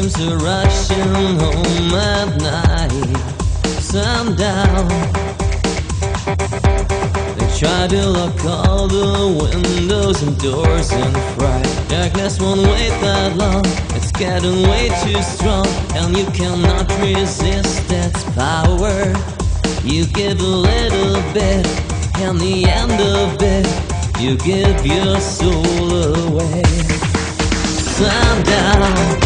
dreams are rushing home at night. Sundown, they try to lock all the windows and doors in fright. Darkness won't wait that long, it's getting way too strong, and you cannot resist its power. You give a little bit, and the end of it, you give your soul away. Sundown,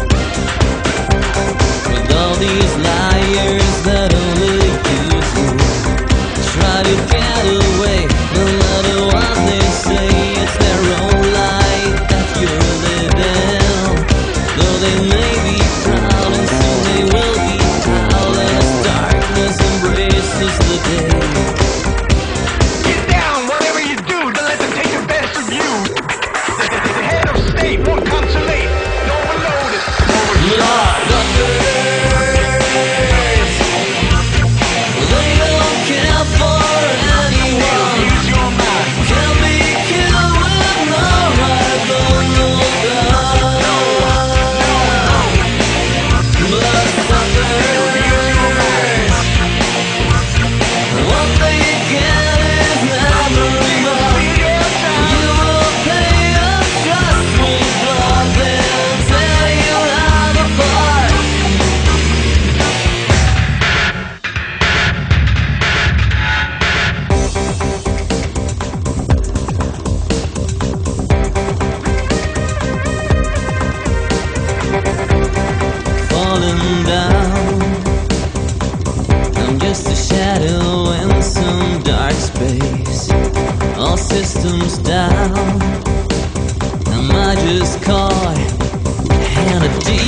with all these liars that only use you, try to get away, no matter what they say. It's their own light that you're living, though they may be proud, and soon they will be proud as darkness embraces the day. Get down, whatever you do, don't let them take the best of you. The head of state won't consolate, no overload it. Lord of grace, they don't care for anyone. Use your mind. Can be killed with no rifle, no gun. Bloodsuckers, what they get is never enough. You will pay a trust with blood, they'll tear you out apart. Falling down, I'm just a shadow in some dark space. All systems down, am I just caught in a deep